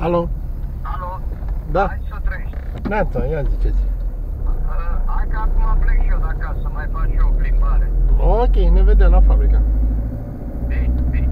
Alo? Alo? Da. Hai să trăiești. Neața, ia ziceți. Hai că acum plec și eu de acasă, mai fac și eu o plimbare. Ok, ne vedem la fabrică. Bine, bine.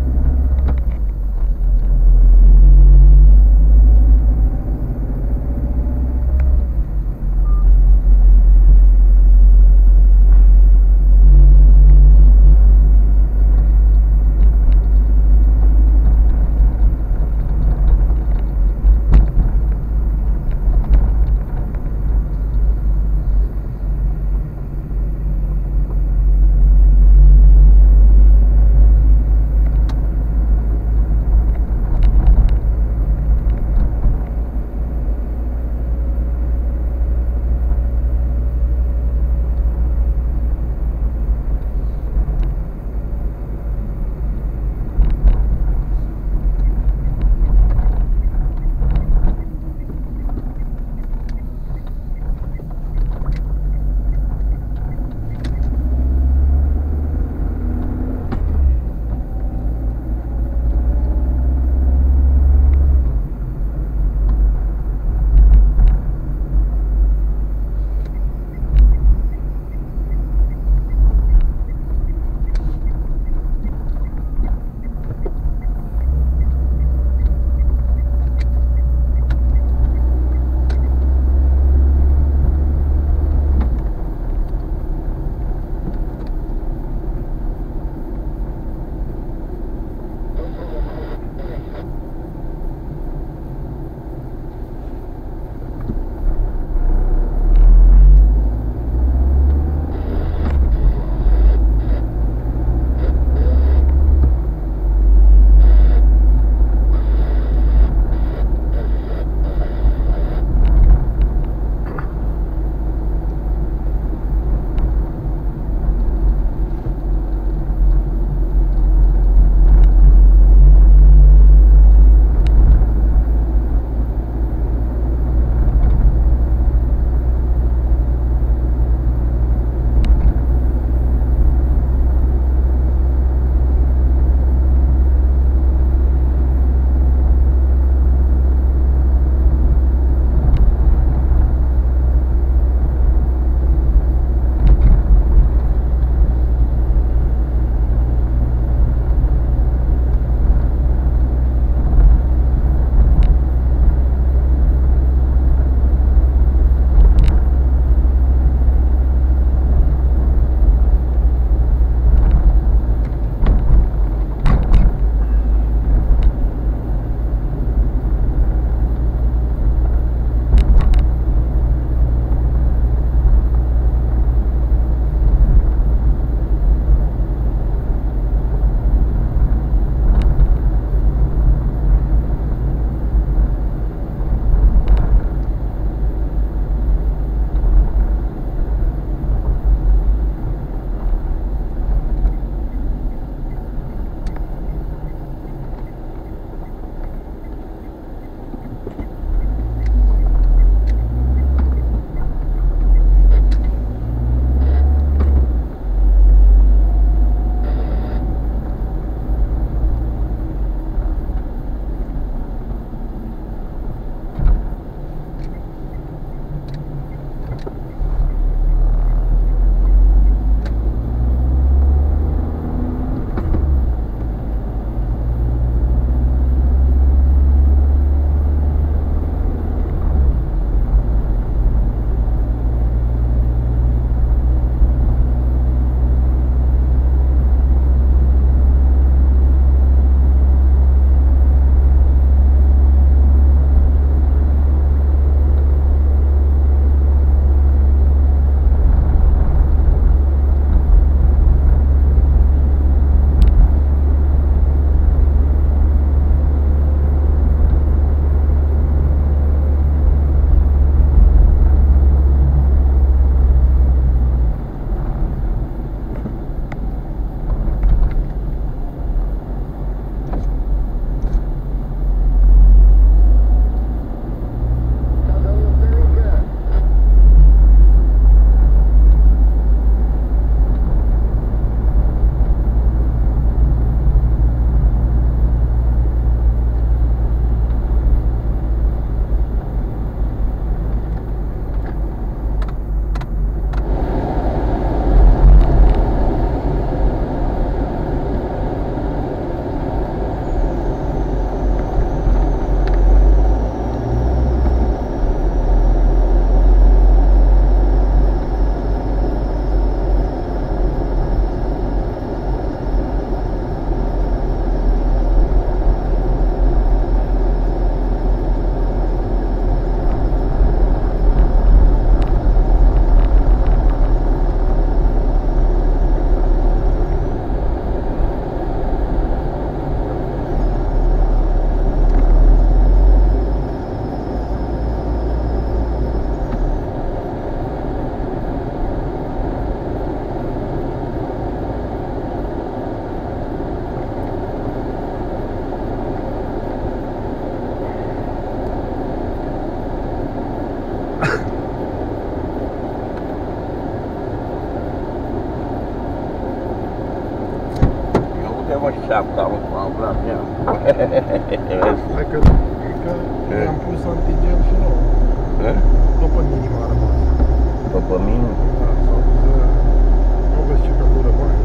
dreapta, mă, m-am aflat ea. Hai că i-am pus antigen și nou. Tot pe minim a rămas. Tot pe minim? Da, s-au zis, nu vezi ce căldură mai.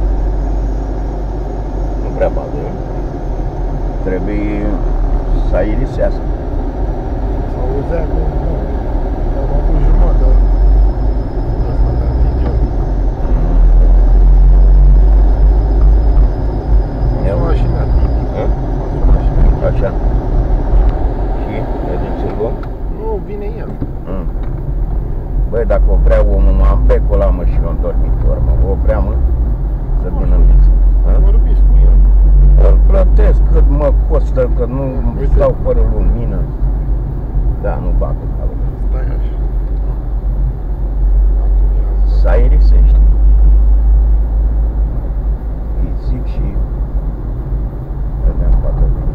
Nu prea bagă. Trebuie să aerisească. S-auzea că nu. Am avut jumătate de asta de antigen. Eu? M-a sunat și mea, Tibi. M-a sunat și mea. Așa. Și? Vedem ce luăm? Nu, vine el. Băi, dacă o vrea omul, mă am becul ăla, mă, și eu în dormitor, mă. O vrea, mă, să vină în viță. Vorbiți cu el. Îl plătesc cât mă costă, că nu Uite. stau fără lumină. Da, nu bag în calul. Stai așa. Acum i-am zis. Să aerisești. Îi zic și vedeam poate vine.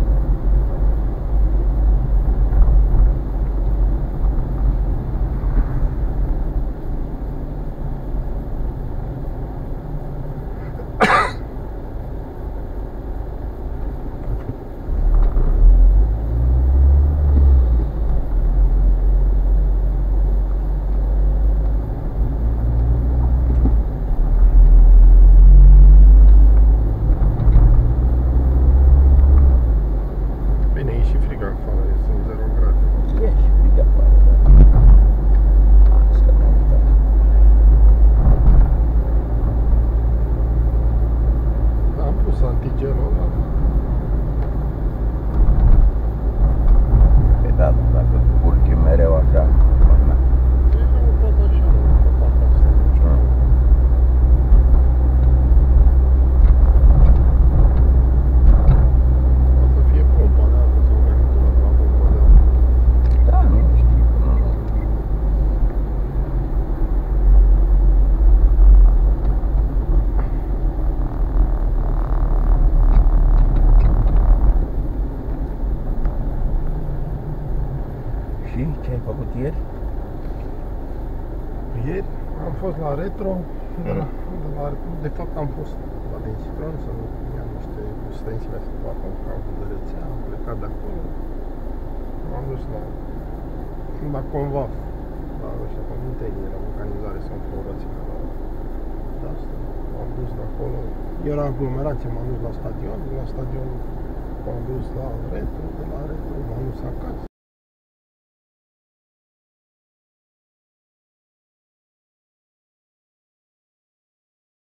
Bine, e și frig afară, sunt 0 grade. E și frig afară, da. Asta mi-am uitat. Am pus antigenul ăla. Păi da, dacă urci mereu așa, na. Era un pat așa, pe partea asta, nu știu. O să fie pompa de apă sau garnitura de la pompa de apă. Da, nu știu, nu. Și ce ai făcut ieri? Ieri am fost la Retro, de fapt am fost la Densitron să iau niște ustensile să facă un calcul de rețea, am plecat de acolo, m-am dus la Convaf, la ăștia pe Muntenia, la vulcanizare, sunt o rățime de asta, m-am dus de acolo, era aglomerație, m-am dus la stadion, de la stadion m-am dus la Retro, de la Retro m-am dus acasă,